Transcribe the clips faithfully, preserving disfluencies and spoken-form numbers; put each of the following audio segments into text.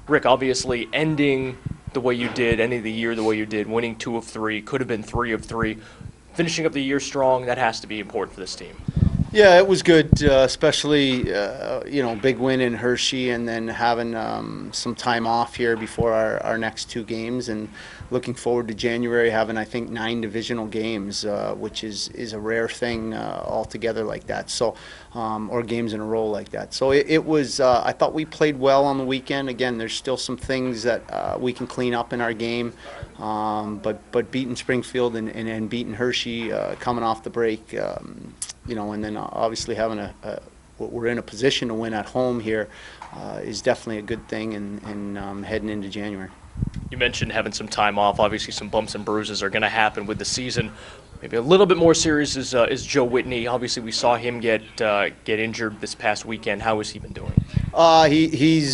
Rick, obviously ending the way you did, ending the year the way you did, winning two of three, could have been three of three, finishing up the year strong, that has to be important for this team. Yeah, it was good, uh, especially, uh, you know, big win in Hershey and then having um, some time off here before our, our next two games and looking forward to January having, I think, nine divisional games, uh, which is, is a rare thing uh, altogether like that, so um, or games in a row like that. So it, it was, uh, I thought we played well on the weekend. Again, there's still some things that uh, we can clean up in our game, um, but, but beating Springfield and, and, and beating Hershey uh, coming off the break, um, you know, and then obviously having a, a we're in a position to win at home here uh, is definitely a good thing, and, and um, heading into January. You mentioned having some time off. Obviously, some bumps and bruises are going to happen with the season. Maybe a little bit more serious is, uh, is Joe Whitney. Obviously, we saw him get uh, get injured this past weekend. How has he been doing? Uh, he he's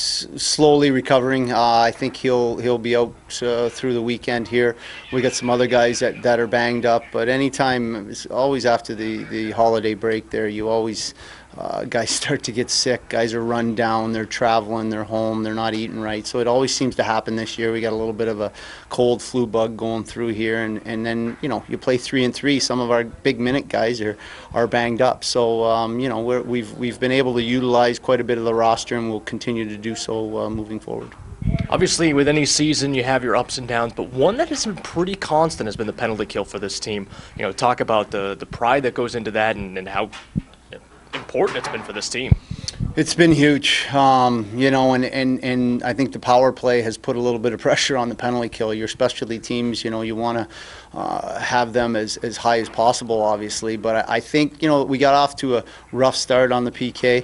slowly recovering. Uh, I think he'll he'll be out uh, through the weekend here. We got some other guys that, that are banged up, but anytime, it's always after the, the holiday break there, you always uh, guys start to get sick. Guys are run down. They're traveling. They're home. They're not eating right. So it always seems to happen this year. We got a little bit of a cold flu bug going through here, and, and then you know you play three and three. Some of our big minute guys are are banged up. So um, you know we're, we've we've been able to utilize quite a bit of the roster, and we'll continue to do so uh, moving forward. Obviously, with any season, you have your ups and downs, but one that has been pretty constant has been the penalty kill for this team. You know, talk about the the pride that goes into that, and, and how important it's been for this team. It's been huge, um, you know, and, and, and I think the power play has put a little bit of pressure on the penalty kill. Your specialty teams, you know, you want to uh, have them as, as high as possible, obviously. But I, I think, you know, we got off to a rough start on the P K.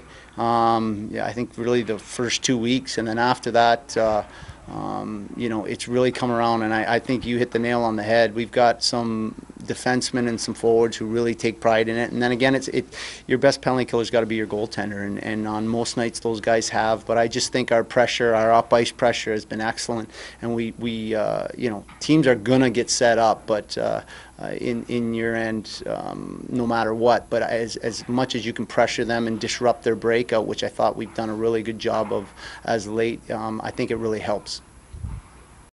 Um, yeah, I think really the first two weeks, and then after that, uh, um, you know, it's really come around, and I, I think you hit the nail on the head. We've got some defensemen and some forwards who really take pride in it, and then again, it's it. Your best penalty killer's got to be your goaltender, and, and on most nights those guys have. But I just think our pressure, our up ice pressure, has been excellent, and we we uh, you know teams are gonna get set up, but. Uh, Uh, in in your end, um, no matter what. But as as much as you can pressure them and disrupt their breakout, which I thought we've done a really good job of as late, um, I think it really helps.